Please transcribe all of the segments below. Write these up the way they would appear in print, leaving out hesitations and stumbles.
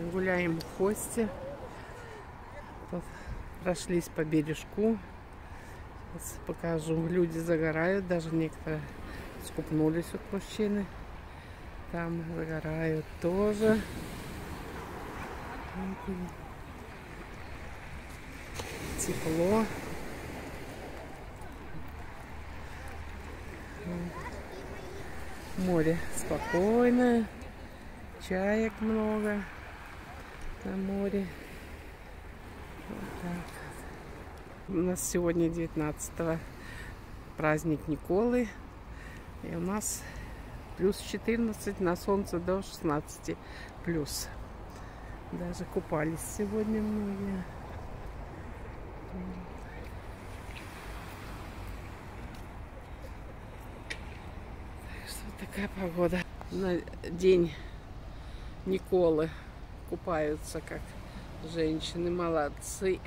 Гуляем в Хосте. Прошлись по бережку. Сейчас покажу. Люди загорают. Даже некоторые скупнулись от мужчины. Там загорают тоже. Тепло. Море спокойное. Чаек много на море. Вот так. У нас сегодня 19-го праздник Николы. И у нас плюс 14, на солнце до 16 плюс. Даже купались сегодня многие. Так что вот такая погода. На день Николы купаются как женщины. Молодцы.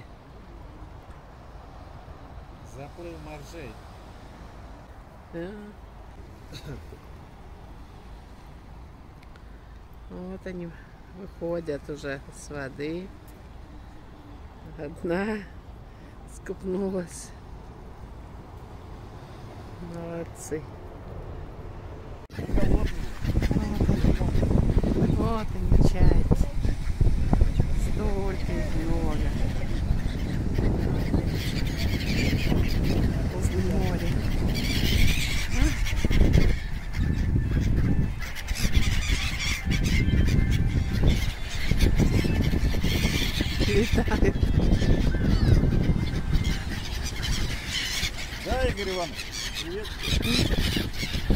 Заплыв моржей. Да. Вот они выходят уже с воды. Одна скупнулась. Молодцы. Вот они, чайки. Столько их много. Возле моря. Летает. Да, Игорь Иванович, привет.